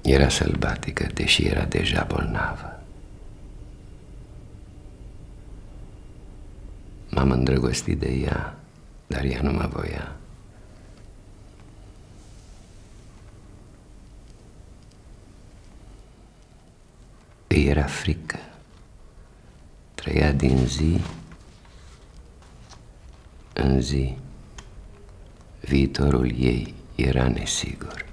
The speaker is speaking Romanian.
Era sălbatică, deși era deja bolnavă. M-am îndrăgostit de ea, dar ea nu mă voia. Îi era frică. Trăia din zi în zi. Viitorul ei era nesigur.